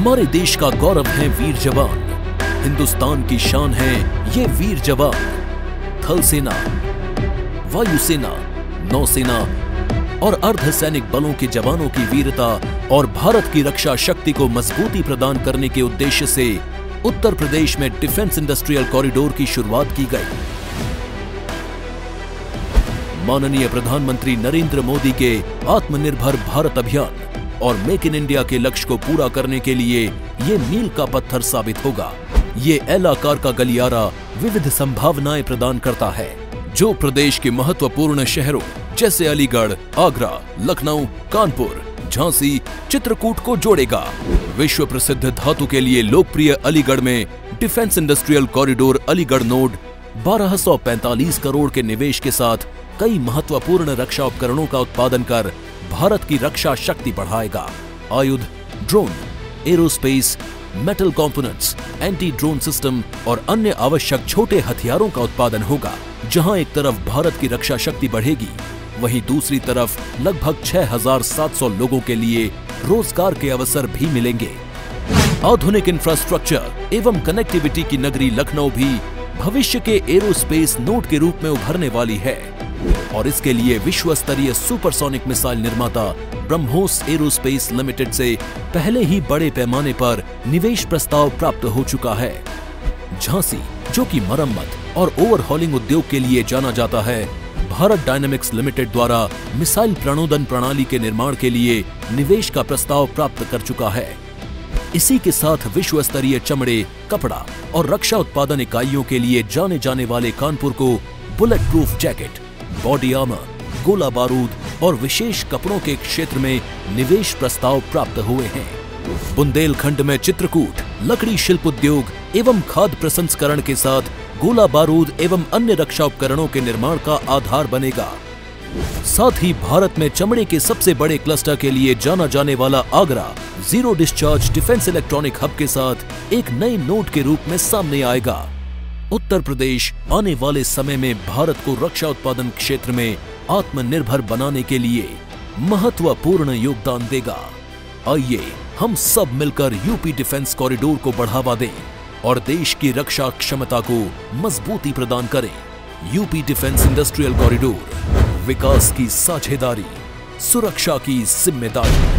हमारे देश का गौरव है वीर जवान, हिंदुस्तान की शान है ये वीर जवान। थल सेना, वायुसेना, नौसेना और अर्धसैनिक बलों के जवानों की वीरता और भारत की रक्षा शक्ति को मजबूती प्रदान करने के उद्देश्य से उत्तर प्रदेश में डिफेंस इंडस्ट्रियल कॉरिडोर की शुरुआत की गई। माननीय प्रधानमंत्री नरेंद्र मोदी के आत्मनिर्भर भारत अभियान और मेक इन इंडिया के लक्ष्य को पूरा करने के लिए ये मील का पत्थर साबित होगा। ये एल आकार का गलियारा विविध संभावनाएं प्रदान करता है, जो प्रदेश के महत्वपूर्ण शहरों जैसे अलीगढ़, आगरा, लखनऊ, कानपुर, झांसी, चित्रकूट को जोड़ेगा। विश्व प्रसिद्ध धातु के लिए लोकप्रिय अलीगढ़ में defence industrial corridor Aligarh node 1245 crore के निवेश के साथ कई महत्वपूर्ण रक्षा उपकरणों का उत्पादन कर भारत की रक्षा शक्ति बढ़ाएगा। आयुध, drone, aerospace, metal components, anti drone system और अन्य आवश्यक छोटे हथियारों का उत्पादन होगा। जहां एक तरफ भारत की रक्षा शक्ति बढ़ेगी, वहीं दूसरी तरफ लगभग 6,700 लोगों के लिए रोजगार के अवसर भी मिलेंगे। आधुनिक इंफ्रास्ट्रक्चर एवं कनेक्टिविटी की नगरी लखनऊ भी भविष्य के एरोस्पेस नोड के रूप में उभरने वाली है और इसके लिए विश्व स्तरीय सुपरसोनिक मिसाइल निर्माता ब्रह्मोस एरोस्पेस लिमिटेड से पहले ही बड़े पैमाने पर निवेश प्रस्ताव प्राप्त हो चुका है। झांसी, जो कि मरम्मत और ओवरहॉलिंग उद्योग के लिए जाना जाता है, भारत डायनेमिक्स लिमिटेड द्वारा मिसाइल प्रणोदन प्रणाली के निर्माण के लिए निवेश का प्रस्ताव प्राप्त कर चुका है। इसी के साथ विश्व स्तरीय चमड़े, कपड़ा और रक्षा उत्पादन इकाइयों के लिए जाने जाने वाले कानपुर को bulletproof jacket, body armour, गोला बारूद और विशेष कपड़ों के क्षेत्र में निवेश प्रस्ताव प्राप्त हुए हैं। बुंदेलखंड में चित्रकूट लकड़ी शिल्प उद्योग एवं खाद्य प्रसंस्करण के साथ गोला बारूद एवं अन्य रक्षा उपकरणों के निर्माण का आधार बनेगा। साथ ही भारत में चमड़े के सबसे बड़े क्लस्टर के लिए जाना जाने वाला Agra zero discharge defence electronic hub के साथ एक नए नोड के रूप में सामने आएगा। उत्तर प्रदेश आने वाले समय में भारत को रक्षा उत्पादन क्षेत्र में आत्मनिर्भर बनाने के लिए महत्वपूर्ण योगदान देगा। आइए हम सब मिलकर यूपी डिफेंस कॉरिडोर को बढ़ावा दें और देश की रक्षा क्षमता को मजबूती प्रदान करें। यूपी डिफेंस इंडस्ट्रियल कॉरिडोर, विकास की साझेदारी, सुरक्षा की जिम्मेदारी।